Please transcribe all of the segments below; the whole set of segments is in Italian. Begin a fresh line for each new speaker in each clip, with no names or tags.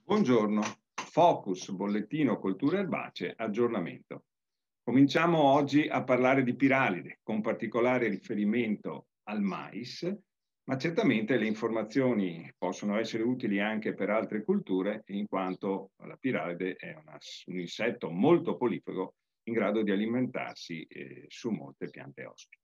Buongiorno, Focus, bollettino colture erbacee, aggiornamento. Cominciamo oggi a parlare di piralide, con particolare riferimento al mais, ma certamente le informazioni possono essere utili anche per altre culture, in quanto la piralide è un insetto molto polifago in grado di alimentarsi su molte piante ospiti.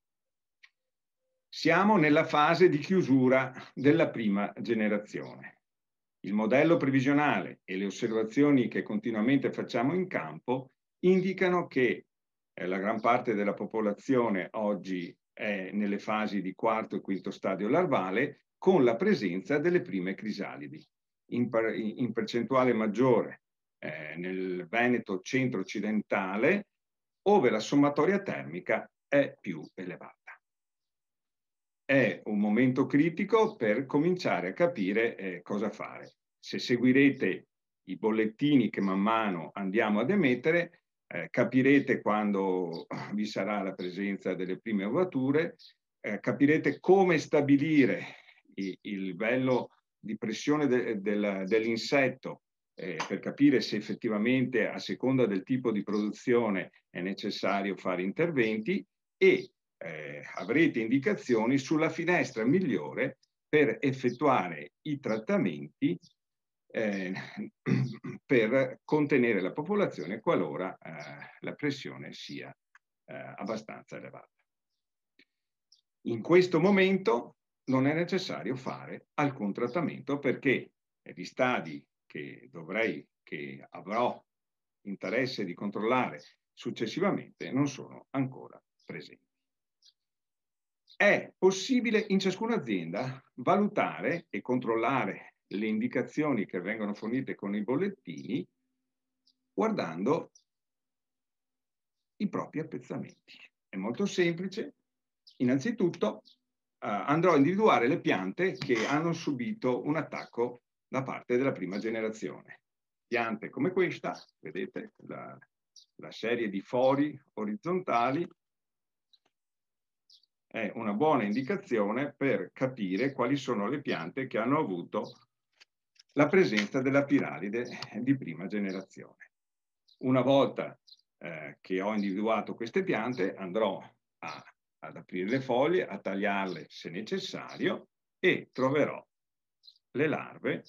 Siamo nella fase di chiusura della prima generazione. Il modello previsionale e le osservazioni che continuamente facciamo in campo indicano che la gran parte della popolazione oggi è nelle fasi di quarto e quinto stadio larvale con la presenza delle prime crisalidi, in percentuale maggiore nel Veneto centro-occidentale, ove la sommatoria termica è più elevata. È un momento critico per cominciare a capire cosa fare. Se seguirete i bollettini che man mano andiamo ad emettere, capirete quando vi sarà la presenza delle prime ovature, capirete come stabilire il livello di pressione dell'insetto per capire se effettivamente a seconda del tipo di produzione è necessario fare interventi e avrete indicazioni sulla finestra migliore per effettuare i trattamenti per contenere la popolazione qualora la pressione sia abbastanza elevata. In questo momento non è necessario fare alcun trattamento perché gli stadi che avrò interesse di controllare successivamente non sono ancora presenti. È possibile in ciascuna azienda valutare e controllare le indicazioni che vengono fornite con i bollettini guardando i propri appezzamenti. È molto semplice. Innanzitutto andrò a individuare le piante che hanno subito un attacco da parte della prima generazione. Piante come questa, vedete la serie di fori orizzontali, è una buona indicazione per capire quali sono le piante che hanno avuto la presenza della piralide di prima generazione. Una volta che ho individuato queste piante andrò ad aprire le foglie, a tagliarle se necessario e troverò le larve.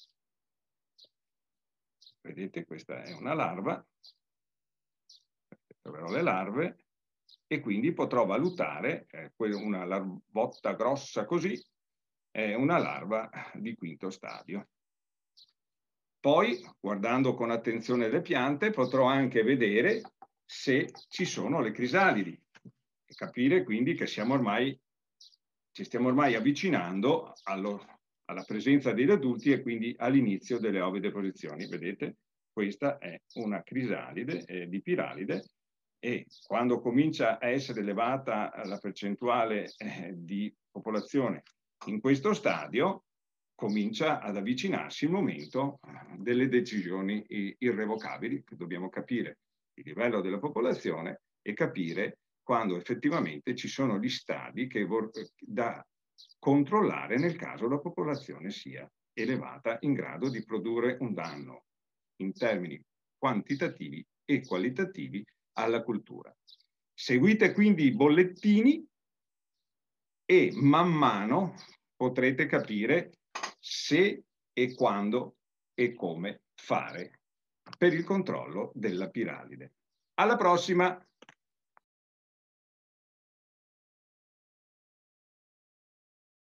Vedete, questa è una larva. Troverò le larve e quindi potrò valutare una larvotta grossa così, è una larva di quinto stadio. Poi, guardando con attenzione le piante, potrò anche vedere se ci sono le crisalidi e capire quindi che ci stiamo ormai avvicinando alla presenza degli adulti e quindi all'inizio delle ovideposizioni. Vedete? Questa è una crisalide di piralide e quando comincia a essere elevata la percentuale di popolazione in questo stadio, comincia ad avvicinarsi il momento delle decisioni irrevocabili, che dobbiamo capire il livello della popolazione e capire quando effettivamente ci sono gli stadi da controllare nel caso la popolazione sia elevata in grado di produrre un danno in termini quantitativi e qualitativi alla cultura. Seguite quindi i bollettini e man mano potrete capire se e quando e come fare per il controllo della piralide. Alla prossima!